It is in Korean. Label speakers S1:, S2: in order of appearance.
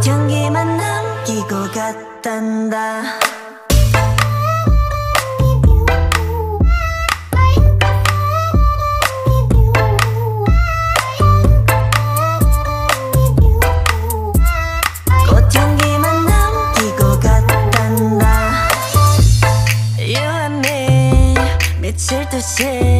S1: 꽃향기만 남기고 갔단다. 꽃향기만 남기고 갔단다. You and me 미칠 듯이